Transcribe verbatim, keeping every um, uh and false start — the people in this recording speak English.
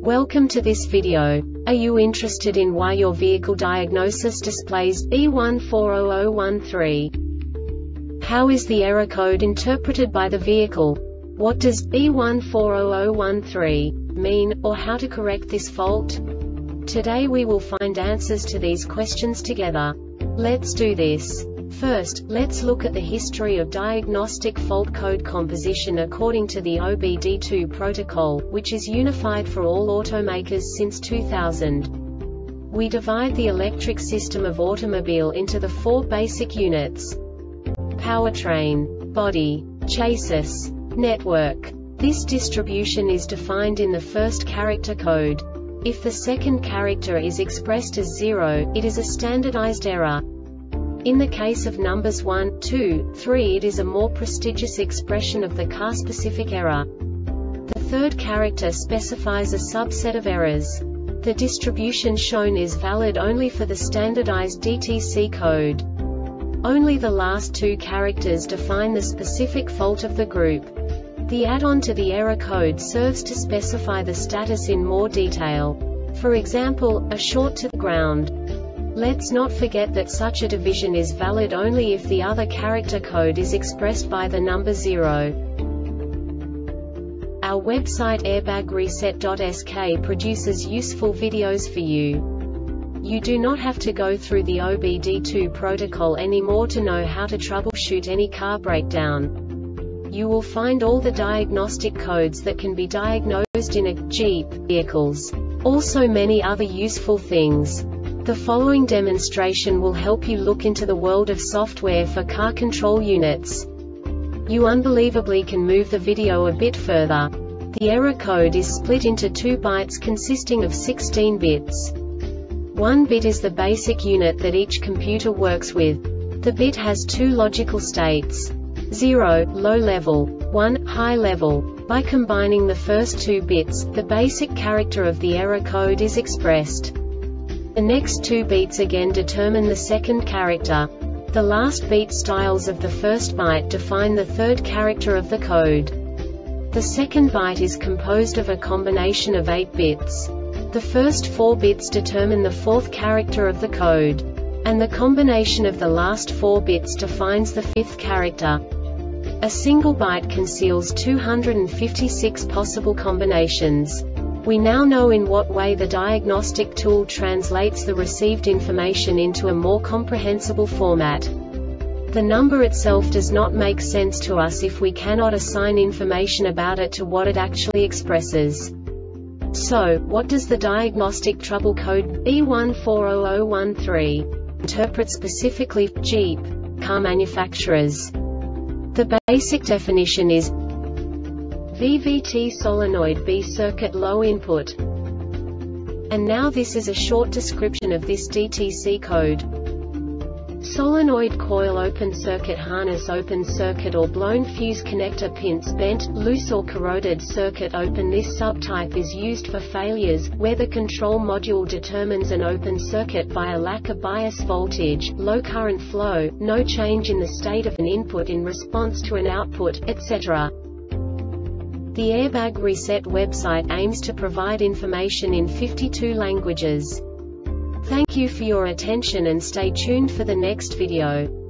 Welcome to this video. Are you interested in why your vehicle diagnosis displays B one four zero zero one three? How is the error code interpreted by the vehicle? What does B one four zero zero one three mean, or how to correct this fault? Today we will find answers to these questions together. Let's do this. First, let's look at the history of diagnostic fault code composition according to the O B D two protocol, which is unified for all automakers since two thousand. We divide the electric system of automobile into the four basic units: powertrain, body, chassis, network. This distribution is defined in the first character code. If the second character is expressed as zero, it is a standardized error. In the case of numbers one, two, three, it is a more prestigious expression of the car-specific error. The third character specifies a subset of errors. The distribution shown is valid only for the standardized D T C code. Only the last two characters define the specific fault of the group. The add-on to the error code serves to specify the status in more detail. For example, a short to the ground. Let's not forget that such a division is valid only if the other character code is expressed by the number zero. Our website airbag reset dot S K produces useful videos for you. You do not have to go through the O B D two protocol anymore to know how to troubleshoot any car breakdown. You will find all the diagnostic codes that can be diagnosed in a Jeep vehicles. Also many other useful things. The following demonstration will help you look into the world of software for car control units. You unbelievably can move the video a bit further. The error code is split into two bytes consisting of sixteen bits. One bit is the basic unit that each computer works with. The bit has two logical states: zero, low level, one, high level. By combining the first two bits, the basic character of the error code is expressed. The next two beats again determine the second character. The last beat styles of the first byte define the third character of the code. The second byte is composed of a combination of eight bits. The first four bits determine the fourth character of the code. And the combination of the last four bits defines the fifth character. A single byte conceals two hundred fifty-six possible combinations. We now know in what way the diagnostic tool translates the received information into a more comprehensible format. The number itself does not make sense to us if we cannot assign information about it to what it actually expresses. So, what does the diagnostic trouble code B one four zero zero one three interpret specifically for Jeep car manufacturers? The basic definition is V V T solenoid B circuit low input. And now this is a short description of this D T C code. Solenoid coil open circuit harness open circuit or blown fuse connector pins bent, loose or corroded circuit open. This subtype is used for failures where the control module determines an open circuit by a lack of bias voltage, low current flow, no change in the state of an input in response to an output, et cetera. The Airbag Reset website aims to provide information in fifty-two languages. Thank you for your attention and stay tuned for the next video.